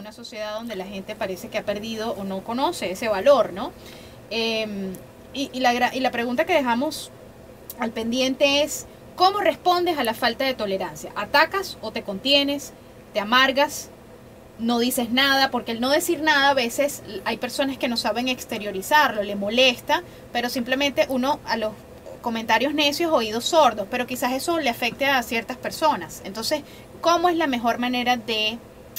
una sociedad donde la gente parece que ha perdido o no conoce ese valor, ¿no? Y la pregunta que dejamos al pendiente es, ¿cómo respondes a la falta de tolerancia? ¿Atacas o te contienes? ¿Te amargas? ¿No dices nada? Porque el no decir nada a veces hay personas que no saben exteriorizarlo, le molesta, pero simplemente uno a los comentarios necios, oídos sordos, pero quizás eso le afecte a ciertas personas. Entonces, ¿cómo es la mejor manera de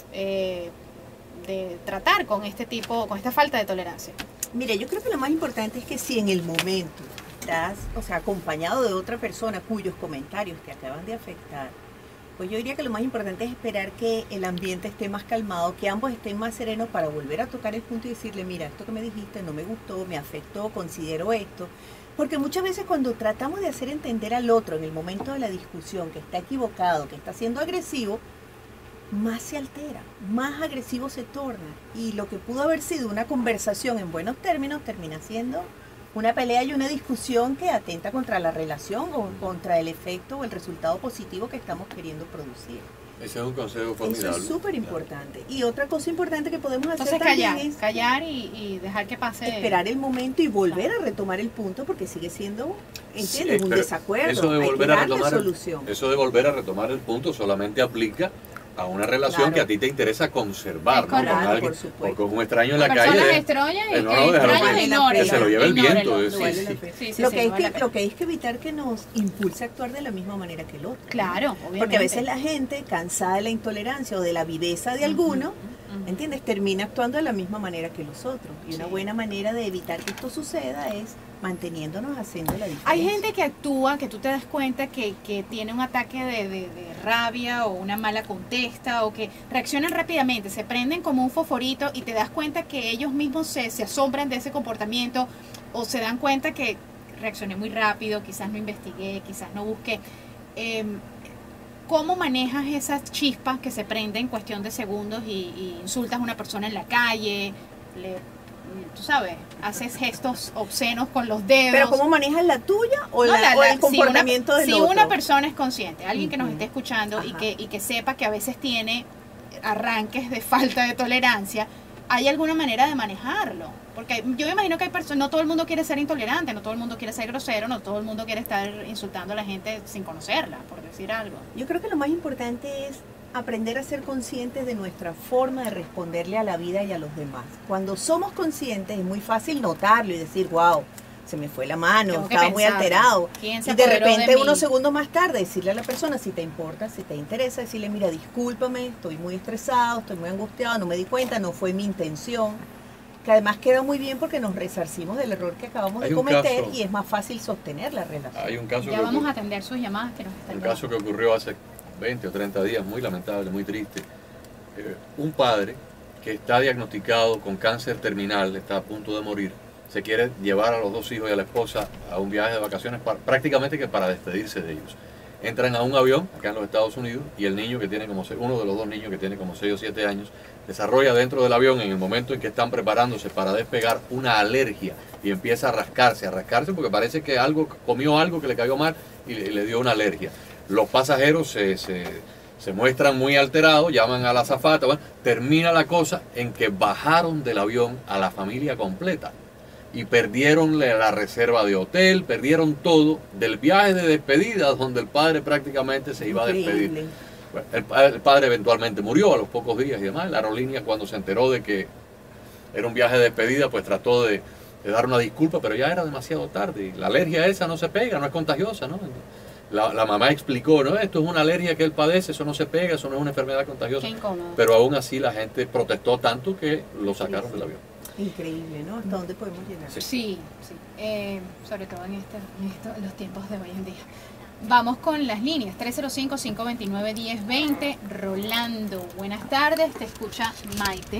tratar con con esta falta de tolerancia? Mire, yo creo que lo más importante es que si en el momento estás, o sea, acompañado de otra persona cuyos comentarios te acaban de afectar, pues yo diría que lo más importante es esperar que el ambiente esté más calmado, que ambos estén más serenos para volver a tocar el punto y decirle, mira, esto que me dijiste no me gustó, me afectó, considero esto. Porque muchas veces cuando tratamos de hacer entender al otro en el momento de la discusión que está equivocado, que está siendo agresivo, más se altera, más agresivo se torna. Y lo que pudo haber sido una conversación en buenos términos termina siendo una pelea y una discusión que atenta contra la relación o contra el efecto o el resultado positivo que estamos queriendo producir. Ese es un consejo formidable. Eso es súper importante. Claro. Y otra cosa importante que podemos hacer entonces, también es callar y dejar que pase. Esperar el momento y volver a retomar el punto porque sigue siendo, ¿entiendes? Sí, un desacuerdo. Eso de volver a retomar solución. Eso de volver a retomar el punto solamente aplica a una relación que a ti te interesa conservar, ¿no? Con alguien, o con un extraño en la calle. Que se lo lleve el viento. Lo que hay que evitar que nos impulse a actuar de la misma manera que el otro. Claro, obviamente. Porque a veces la gente, cansada de la intolerancia o de la viveza de alguno, ¿entiendes? Termina actuando de la misma manera que los otros. Y una buena manera de evitar que esto suceda es manteniéndonos haciendo la diferencia. Hay gente que actúa, que tú te das cuenta que tiene un ataque de rabia o una mala contesta o que reaccionan rápidamente, se prenden como un fosforito y te das cuenta que ellos mismos se asombran de ese comportamiento o se dan cuenta que reaccioné muy rápido, quizás no investigué, quizás no busqué. ¿Cómo manejas esas chispas que se prenden en cuestión de segundos y insultas a una persona en la calle, tú sabes, haces gestos obscenos con los dedos? ¿Pero cómo manejas la tuya o, o el comportamiento del otro? Si una persona es consciente, alguien que nos esté escuchando y que sepa que a veces tiene arranques de falta de tolerancia, ¿hay alguna manera de manejarlo? Porque yo me imagino que hay personas, no todo el mundo quiere ser intolerante, no todo el mundo quiere ser grosero, no todo el mundo quiere estar insultando a la gente sin conocerla, por decir algo. Yo creo que lo más importante es aprender a ser conscientes de nuestra forma de responderle a la vida y a los demás. Cuando somos conscientes es muy fácil notarlo y decir, wow, se me fue la mano, estaba muy alterado. Y de repente unos segundos más tarde decirle a la persona, si te importa, si te interesa, decirle, mira, discúlpame, estoy muy estresado, estoy muy angustiado, no me di cuenta, no fue mi intención. Que además queda muy bien porque nos resarcimos del error que acabamos de cometer y es más fácil sostener la relación. Hay un caso ya vamos a atender sus llamadas que nos están dando. Un caso que ocurrió hace 20 o 30 días, muy lamentable, muy triste. Un padre que está diagnosticado con cáncer terminal, está a punto de morir, se quiere llevar a los dos hijos y a la esposa a un viaje de vacaciones prácticamente que para despedirse de ellos. Entran a un avión acá en los Estados Unidos y el niño que tiene uno de los dos niños que tiene como 6 o 7 años, desarrolla dentro del avión en el momento en que están preparándose para despegar una alergia y empieza a rascarse porque parece que comió algo que le cayó mal y le dio una alergia. Los pasajeros se muestran muy alterados, llaman a la azafata, bueno, termina la cosa en que bajaron del avión a la familia completa y perdieron la reserva de hotel, perdieron todo del viaje de despedida donde el padre prácticamente se iba a despedir. Bueno, el padre eventualmente murió a los pocos días y demás. La aerolínea, cuando se enteró de que era un viaje de despedida, pues trató de dar una disculpa, pero ya era demasiado tarde. La alergia esa no se pega, no es contagiosa, ¿no? La mamá explicó, no, esto es una alergia que él padece, eso no se pega, eso no es una enfermedad contagiosa. Pero aún así la gente protestó tanto que lo sacaron del avión. Increíble, ¿no? ¿Hasta dónde podemos llegar? Sí. Sobre todo en los tiempos de hoy en día. Vamos con las líneas, 305-529-1020. Rolando, buenas tardes, te escucha Maite.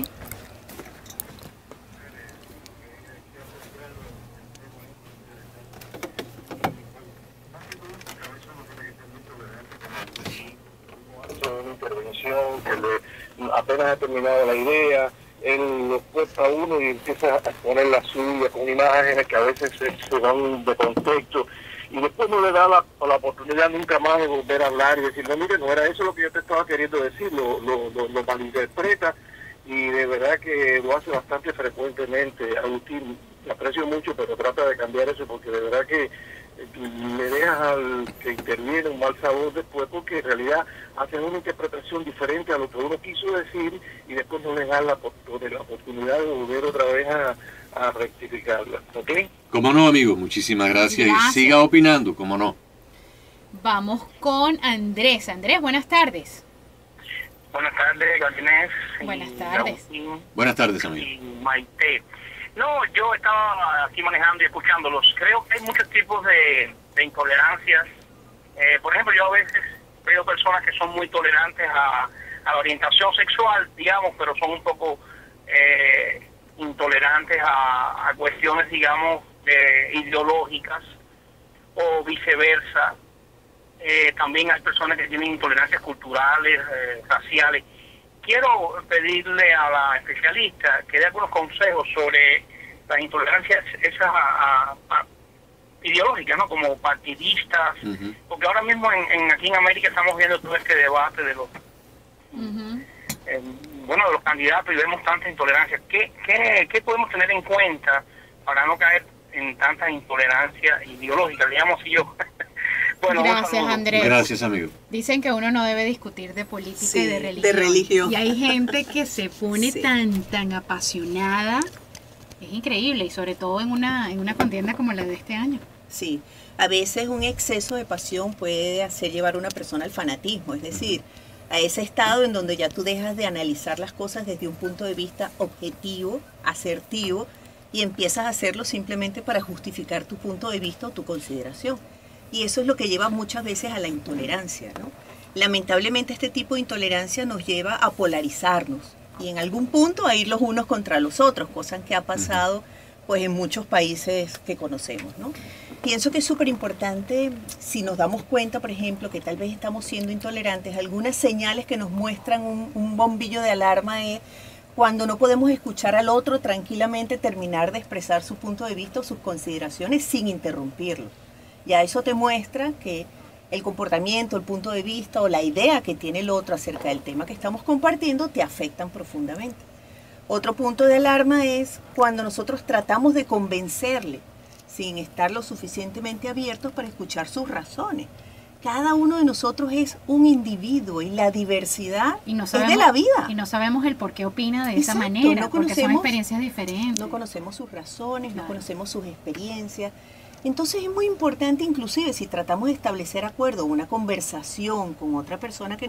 Una intervención que apenas ha terminado la idea, él lo cuesta a uno y empieza a poner la suya con imágenes que a veces se van de contexto y después no le da la oportunidad nunca más de volver a hablar y decir, no, mire, no era eso lo que yo te estaba queriendo decir, lo malinterpreta y de verdad que lo hace bastante frecuentemente. Agustín, te aprecio mucho, pero trata de cambiar eso, porque de verdad que le dejas al que interviene un mal sabor después, porque en realidad hacen una interpretación diferente a lo que uno quiso decir y después no les dan la oportunidad de volver otra vez a rectificarla. ¿Ok? Como no, amigo, muchísimas gracias. Gracias. Y siga opinando, como no. Vamos con Andrés. Andrés, buenas tardes. Buenas tardes, Galinés. Buenas tardes. Buenas tardes, amigo. Y Maite. No, yo estaba aquí manejando y escuchándolos. Creo que hay muchos tipos de intolerancias. Por ejemplo, yo a veces veo personas que son muy tolerantes a la orientación sexual, digamos, pero son un poco intolerantes a cuestiones, digamos, ideológicas o viceversa. También hay personas que tienen intolerancias culturales, raciales. Quiero pedirle a la especialista que dé algunos consejos sobre las intolerancias esas ideológicas, ¿no? Como partidistas, porque ahora mismo aquí en América estamos viendo todo este debate de los de los candidatos y vemos tanta intolerancia. ¿Qué podemos tener en cuenta para no caer en tanta intolerancia ideológica, digamos? Si yo bueno, Gracias, Andrés. Gracias, amigo. Dicen que uno no debe discutir de política Sí, y de religión. de religión. Y hay gente que se pone Sí. tan apasionada. Es increíble, y sobre todo en una contienda como la de este año. Sí, a veces un exceso de pasión puede hacer llevar a una persona al fanatismo, es decir, a ese estado en donde ya tú dejas de analizar las cosas desde un punto de vista objetivo, asertivo, y empiezas a hacerlo simplemente para justificar tu punto de vista o tu consideración. Y eso es lo que lleva muchas veces a la intolerancia, ¿no? Lamentablemente este tipo de intolerancia nos lleva a polarizarnos y en algún punto a ir los unos contra los otros, cosa que ha pasado pues en muchos países que conocemos, ¿no? Pienso que es súper importante, si nos damos cuenta, por ejemplo, que tal vez estamos siendo intolerantes, algunas señales que nos muestran un bombillo de alarma es cuando no podemos escuchar al otro tranquilamente terminar de expresar su punto de vista o sus consideraciones sin interrumpirlo. Ya eso te muestra que el comportamiento, el punto de vista o la idea que tiene el otro acerca del tema que estamos compartiendo te afectan profundamente. Otro punto de alarma es cuando nosotros tratamos de convencerle sin estar lo suficientemente abiertos para escuchar sus razones. Cada uno de nosotros es un individuo y la diversidad es de la vida. Y no sabemos el por qué opina de esa Exacto, manera, no porque son conocemos- experiencias diferentes. No conocemos sus razones, Claro. no conocemos sus experiencias. Entonces es muy importante, inclusive si tratamos de establecer acuerdo, una conversación con otra persona que